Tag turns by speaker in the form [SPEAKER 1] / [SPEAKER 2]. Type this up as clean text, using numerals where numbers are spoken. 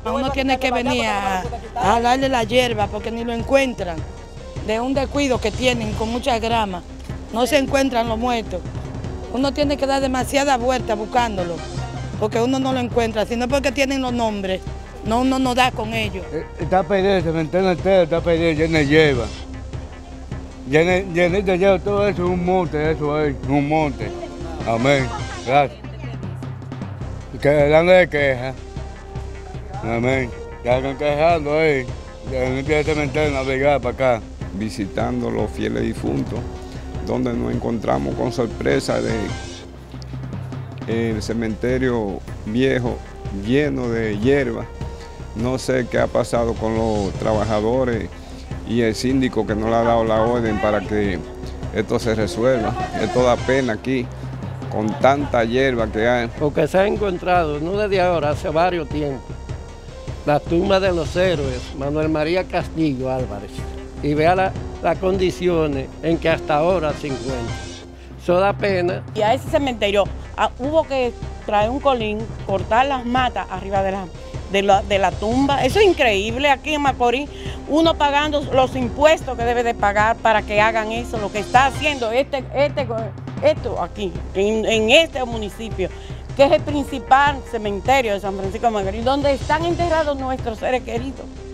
[SPEAKER 1] Uno tiene que venir a darle la hierba porque ni lo encuentran. De un descuido que tienen con mucha grama, no se encuentran los muertos. Uno tiene que dar demasiada vuelta buscándolo, porque uno no lo encuentra, sino porque tienen los nombres. No, uno no da con ellos.
[SPEAKER 2] Está perdido, el cementerio entero está perdido, lleno de hierba. Lleno de hierba, todo eso es un monte, eso es un monte. Amén, gracias. Quedando de queja. Amén. Ya están quejando ahí. Ya no tiene cementerio navegar para acá.
[SPEAKER 3] Visitando los fieles difuntos, donde nos encontramos con sorpresa de el cementerio viejo lleno de hierba. No sé qué ha pasado con los trabajadores y el síndico que no le ha dado la orden para que esto se resuelva. Esto da pena aquí, con tanta hierba que hay.
[SPEAKER 4] Porque se ha encontrado, no desde ahora, hace varios tiempos, la tumba de los héroes, Manuel María Castillo Álvarez. Y vea las condiciones en que hasta ahora se encuentra. Eso da pena.
[SPEAKER 5] Y a ese cementerio hubo que traer un colín, cortar las matas arriba de la tumba. Eso es increíble aquí en Macorís, uno pagando los impuestos que debe de pagar para que hagan eso, lo que está haciendo esto aquí, en este municipio, que es el principal cementerio de San Francisco de Macorís, donde están enterrados nuestros seres queridos.